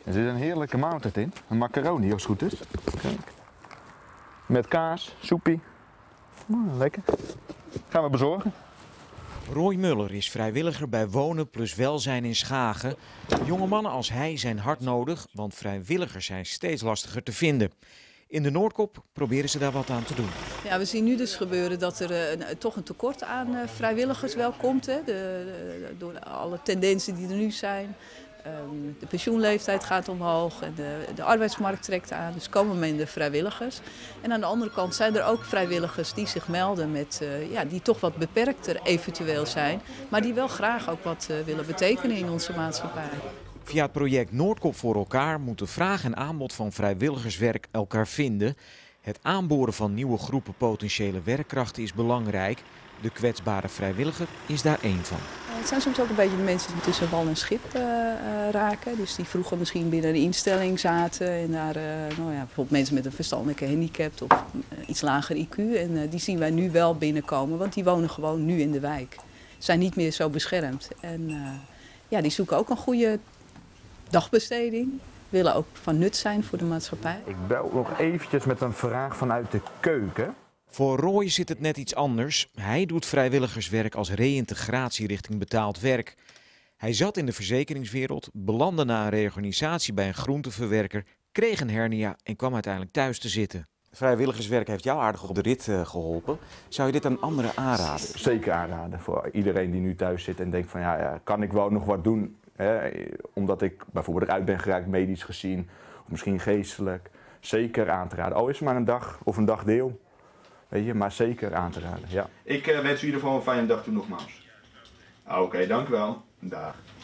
Er zit een heerlijke maaltijd in. Een macaroni als het goed is. Kijk. Met kaas, soepie. Lekker. Gaan we bezorgen. Roy Muller is vrijwilliger bij Wonen plus Welzijn in Schagen. Jonge mannen als hij zijn hard nodig, want vrijwilligers zijn steeds lastiger te vinden. In de Noordkop proberen ze daar wat aan te doen. Ja, we zien nu dus gebeuren dat er toch een tekort aan vrijwilligers wel komt. Hè. Door alle tendensen die er nu zijn. De pensioenleeftijd gaat omhoog en de arbeidsmarkt trekt aan. Dus komen minder vrijwilligers. En aan de andere kant zijn er ook vrijwilligers die zich melden met, die toch wat beperkter eventueel zijn. Maar die wel graag ook wat willen betekenen in onze maatschappij. Via het project Noordkop voor elkaar moeten vraag en aanbod van vrijwilligerswerk elkaar vinden. Het aanboren van nieuwe groepen potentiële werkkrachten is belangrijk. De kwetsbare vrijwilliger is daar één van. Het zijn soms ook een beetje de mensen die tussen wal en schip raken. Dus die vroeger misschien binnen een instelling zaten. En daar bijvoorbeeld mensen met een verstandelijke handicap of iets lager IQ. En die zien wij nu wel binnenkomen, want die wonen gewoon nu in de wijk. Ze zijn niet meer zo beschermd. En die zoeken ook een goede dagbesteding. Willen ook van nut zijn voor de maatschappij. Ik bel nog eventjes met een vraag vanuit de keuken. Voor Roy zit het net iets anders. Hij doet vrijwilligerswerk als reïntegratie richting betaald werk. Hij zat in de verzekeringswereld, belandde na een reorganisatie bij een groenteverwerker, kreeg een hernia en kwam uiteindelijk thuis te zitten. Vrijwilligerswerk heeft jou aardig op de rit geholpen. Zou je dit aan anderen aanraden? Zeker aanraden voor iedereen die nu thuis zit en denkt van kan ik wel nog wat doen? Omdat ik bijvoorbeeld eruit ben geraakt medisch gezien, of misschien geestelijk. Zeker aan te raden. Al is het maar een dag of een dagdeel. Weet je, maar zeker aan te raden, ja. Ik wens u in ieder geval een fijne dag toe nogmaals. Oké, dank u wel. Dag.